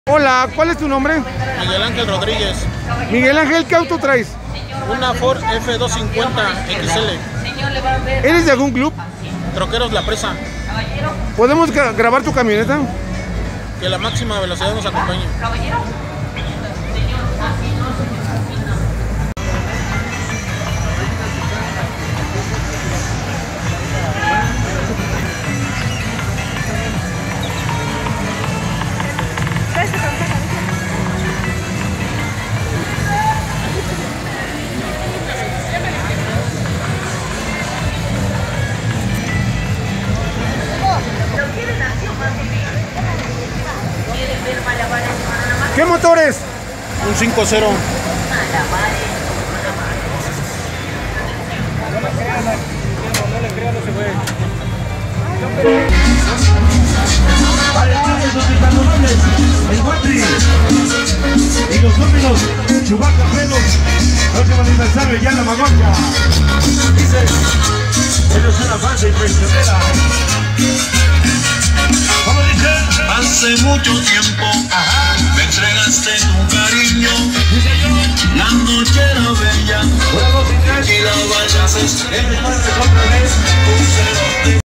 Hola, ¿cuál es tu nombre? Miguel Ángel Rodríguez. Miguel Ángel, ¿qué auto traes? Una Ford F250 XL. ¿Eres de algún club? Troqueros La Presa. ¿Podemos grabar tu camioneta? Que la máxima velocidad nos acompañe. ¿Qué motores? Un 5.0. El Guatri y los nóminos Chubaca Pelos, próximo aniversario ya en la Magoya. Dice, ellos son una banda impresionera. ¿Cómo dice? Hace mucho tiempo me entregaste tu cariño. La noche era bella y la valla se estrella. Otra vez.